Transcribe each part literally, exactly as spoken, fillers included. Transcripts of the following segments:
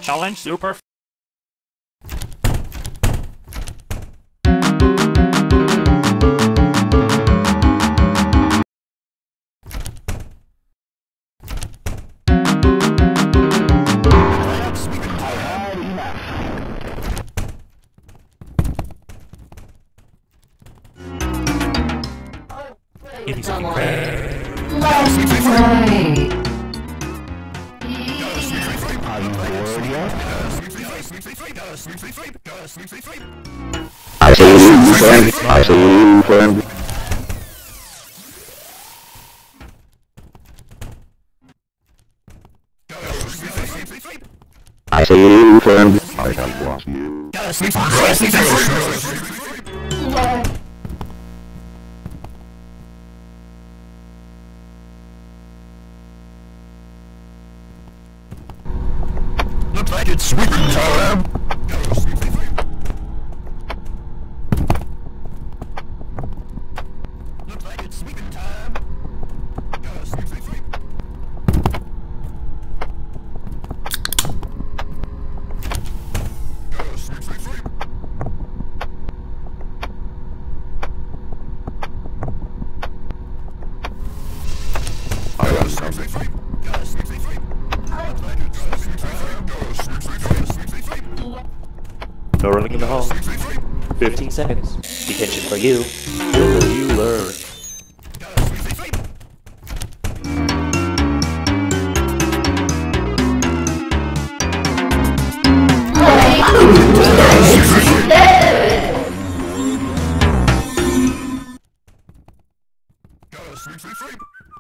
challenge super. It's great. Let's play. I see you, friend. I see you, friend. I see you, friend. I have lost you. Looks like it's sweeping time. Looks like it's sweeping time. Sweep, sweep, sweep. Sweep, sweep, sweep. Sweep, sweep, sweep. Sweep, sweep, sweep. No running in the hall. Fifteen seconds. Detention for you. Will you learn? Sweep, sweep, sweep.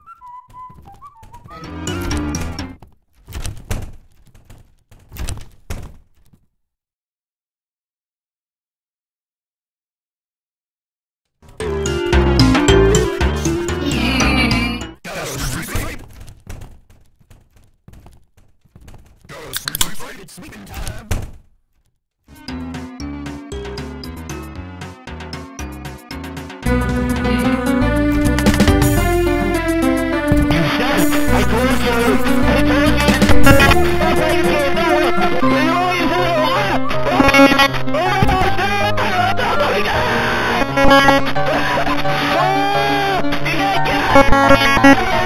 It's sweeping time. I told you. I told you. That's how you can't do it. You always do it. Oh my God! Oh my God!